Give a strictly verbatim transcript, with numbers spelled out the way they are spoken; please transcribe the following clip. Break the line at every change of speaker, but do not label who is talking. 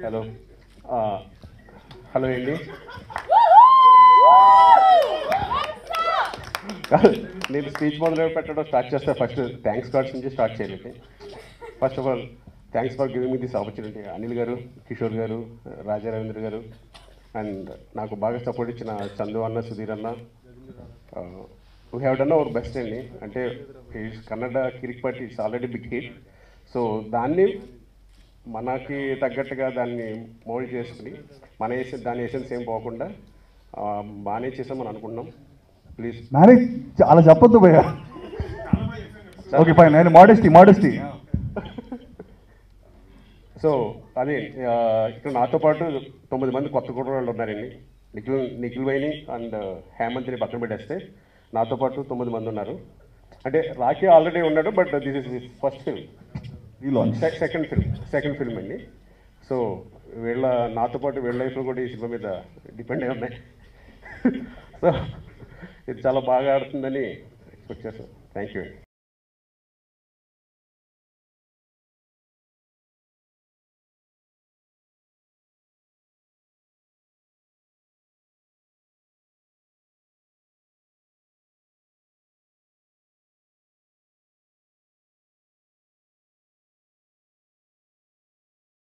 Hello hello అండి. నేను speech మొదలు పెట్టడం స్టార్ట్ చేస్తే ఫస్ట్ థ్యాంక్స్ కార్డ్స్ నుంచి స్టార్ట్ చేయాలి. First of all thanks for giving me this opportunity. Anil garu, Kishore గారు, రాజా రవీంద్ర గారు, అండ్ నాకు బాగా సపోర్ట్ ఇచ్చిన చందు అన్న, సుధీర్ అన్న. We have done our best అండి. అంటే Kannada Kirik party it's already big hit. So దాన్ని మనకి తగ్గట్టుగా దాన్ని మోల్డ్ చేసుకుని మన వేసే దాని ఎసెన్స్ ఏం పోకుండా బాగానే చేసామని అనుకుంటున్నాం. ప్లీజ్
మేనేజ్ అలా చెప్పొద్దు భయ్య. ఓకే ఫైన్, నేను మోడెస్టీ మోడెస్టీ
సో అదే ఇక్కడ నాతో పాటు తొమ్మిది మంది కొత్త కుర్రాళ్ళు ఉన్నారండి. నిఖిల్ నిఖిల్ వైని అండ్ హేమంత్ని పక్కన పెట్టేస్తే నాతో పాటు తొమ్మిది మంది ఉన్నారు. అంటే రాఖీ ఆల్రెడీ ఉన్నాడు, but this is first film, second film second film అండి. సో వీళ్ళ నాతో పాటు వీళ్ళ లైఫ్లో కూడా ఈ సినిమా మీద డిపెండ్ అయి ఉన్నాయి. సో ఇది చాలా బాగా ఆడుతుందని ఎక్స్పెక్ట్ చేస్తాం. థ్యాంక్ యూ అండి.